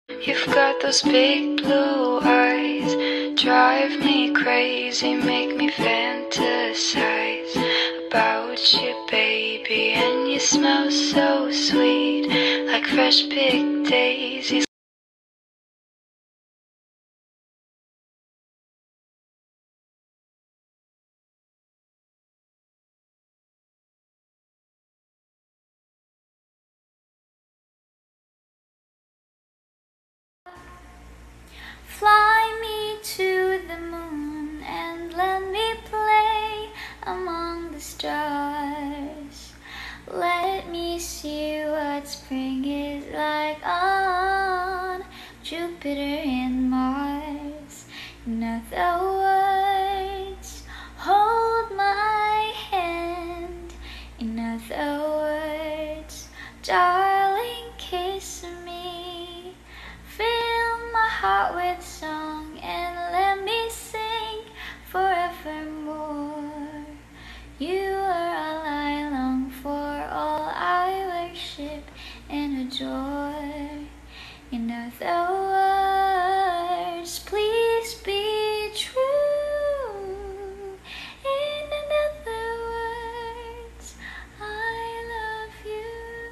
You've got those big blue eyes, drive me crazy, make me fantasize about you, baby. And you smell so sweet, like fresh picked daisies. Fly me to the moon and let me play among the stars. Let me see what spring is like on Jupiter and Mars. In other words, hold my hand. In other words, darling, kiss me. Fill my heart with song and let me sing forevermore. You are all I long for, all I worship and adore. In other words, please be true. In other words, I love you.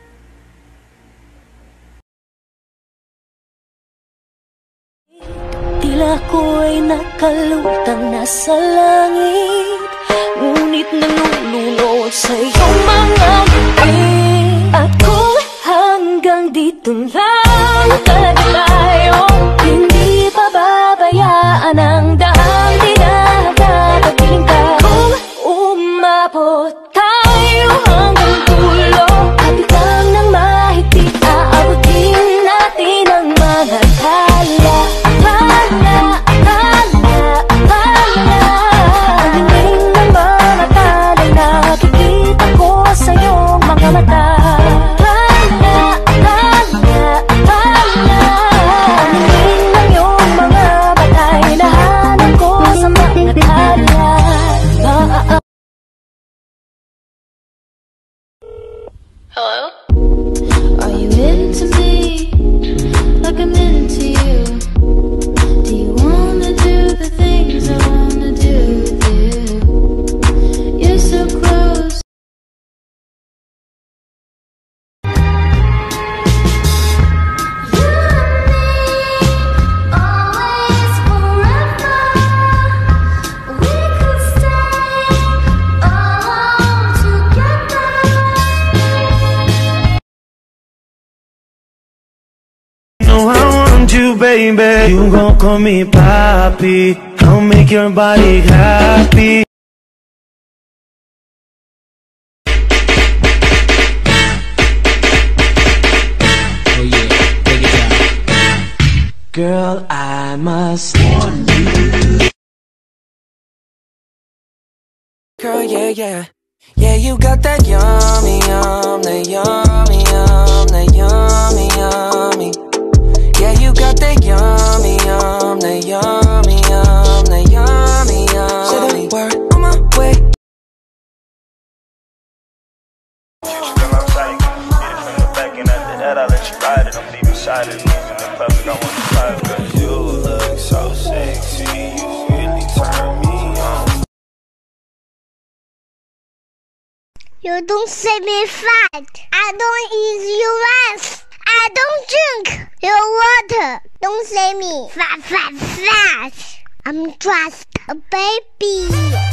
Tila ko'y nakalutang nasa langit, ngunit nalulunod sa iyong mga ngiti. At kung hanggang dito lang talaga tayo, hindi pababayaan ang daang dinadadapiling ka. Kung umabot tayo hanggang dulo, kapitang ng mahigpit, aabutin natin ang mga tala. Hello? Are you into me like I'm into you? Do you wanna do the things I wanna do with you? You're so close. You and me, always forever. We could stay alone together. No, I want you, baby. You gon' call me papi. I'll make your body happy. Oh yeah, take it down. Girl, I must warn you. Girl, yeah, yeah. Yeah, you got that yummy, that yummy, that yummy, yummy. Yeah, you got that yummy, that yummy, that yummy, yummy. Say the word on my way. Still outside, you can get it from the back, and after that I'll let you ride it. I'm leaving side of these in the public, I want to drive. Cause you look so sexy, you really turn me on. You don't say me fat. I don't eat your ass. I don't drink your water. Don't say me fat, fat, fat. I'm just a baby.